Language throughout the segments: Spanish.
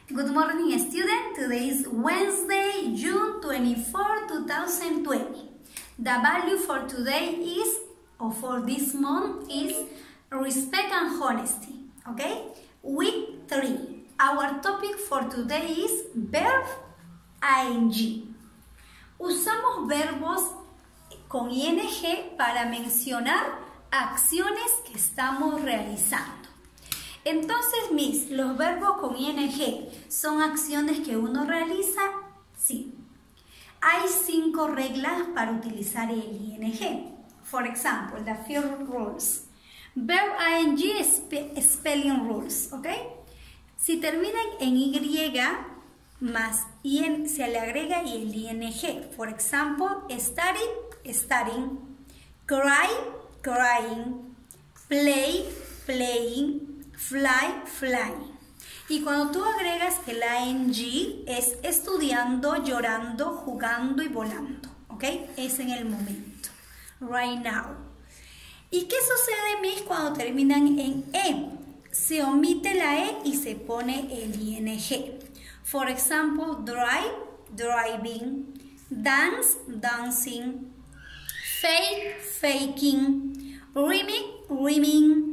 Good morning, student. Today is Wednesday, June 24, 2020. The value for today is, or for this month, is respect and honesty. Okay? Week 3. Our topic for today is verb ing. Usamos verbos con ing para mencionar acciones que estamos realizando. Entonces, los verbos con ing son acciones que uno realiza. Sí. Hay 5 reglas para utilizar el ing. For example, the first rules. Verb ing spelling rules, ¿ok? Si terminan en y más se le agrega el ing. For example, study, studying, cry, crying, play, playing, fly, flying. Y cuando tú agregas el ing es estudiando, llorando, jugando y volando, ¿ok? Es en el momento. Right now. ¿Y qué sucede, cuando terminan en e? Se omite la e y se pone el ing. For example, drive, driving, dance, dancing, fake, faking, rhyming, rhyming.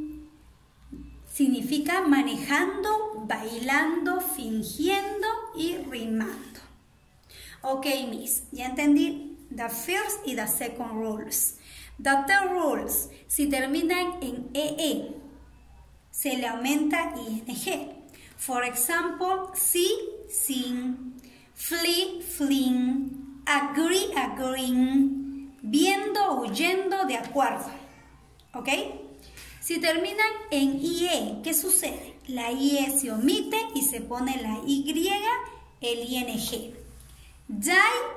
Significa manejando, bailando, fingiendo y rimando. Ok, ya entendí the first y the second rules. The third rules, si terminan en ee, se le aumenta ing. For example, see, sing, flee, fleeing, agree, agreeing, viendo, huyendo, de acuerdo. ¿Ok? Si terminan en ie, ¿qué sucede? La ie se omite y se pone la y, el ing. Die,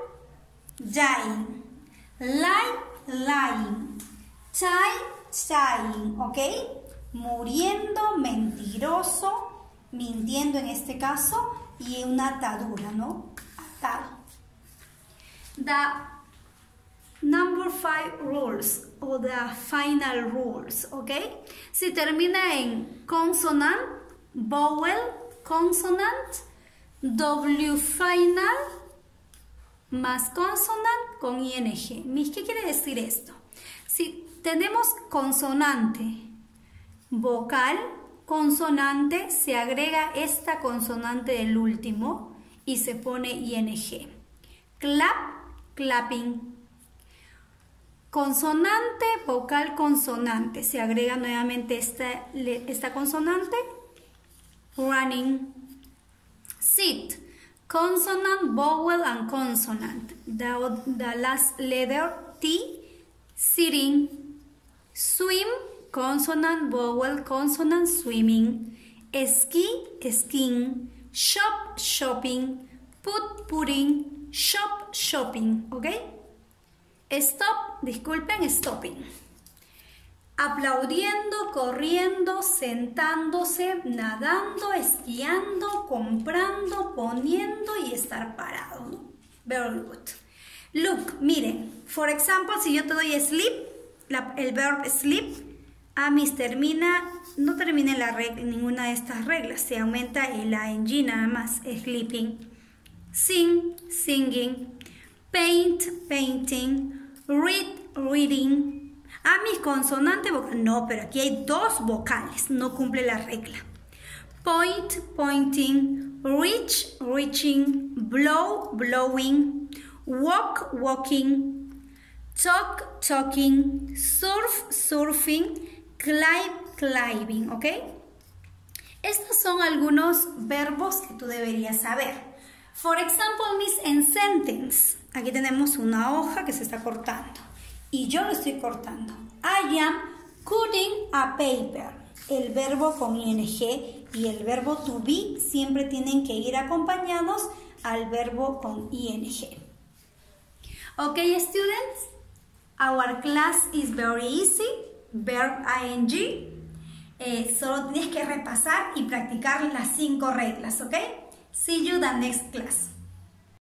dying, lie, lying, tying, ¿ok? Muriendo, mentiroso, mintiendo en este caso, y una atadura, ¿no? Atado. The number 5 rules, o the final rules, ¿ok? Si termina en consonant, vowel, consonant, W final, más consonant con ing. ¿Qué quiere decir esto? Si tenemos consonante, vocal, consonante, se agrega esta consonante del último y se pone ing. Clap, clapping. Consonante, vocal, consonante. Se agrega nuevamente esta consonante. Running. Sit. Consonant, vowel, and consonant. The last letter T. Sitting. Swim. Consonant, vowel, consonant, swimming. Ski, skiing. Shop, shopping. Put, putting. Shop, shopping. ¿Ok? Stop, disculpen, stopping. Aplaudiendo, corriendo, sentándose, nadando, esquiando, comprando, poniendo y estar parado, ¿no? Very good. Look, miren, for example, si yo te doy sleep, el verb sleep, no termina ninguna de estas reglas, se aumenta el ing nada más, sleeping. Sing, singing. Paint, painting. Read, reading. Mis consonantes vocales. No, pero aquí hay 2 vocales. No cumple la regla. Point, pointing. Reach, reaching. Blow, blowing. Walk, walking. Talk, talking. Surf, surfing. Climb, climbing. ¿Ok? Estos son algunos verbos que tú deberías saber. For example, en sentence. Aquí tenemos una hoja que se está cortando. Y yo lo estoy cortando. I am cutting a paper. El verbo con ing y el verbo to be siempre tienen que ir acompañados al verbo con ing. Ok, students. Our class is very easy. Verb ing. Solo tienes que repasar y practicar las 5 reglas, ¿ok? See you the next class.